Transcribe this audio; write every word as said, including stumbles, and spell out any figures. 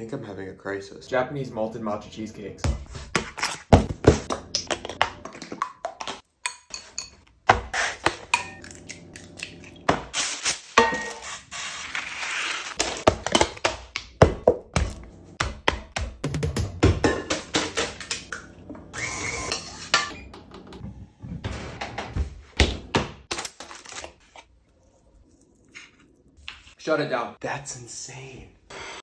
think I'm having a crisis. Japanese malted matcha cheesecakes. Shut it down. That's insane.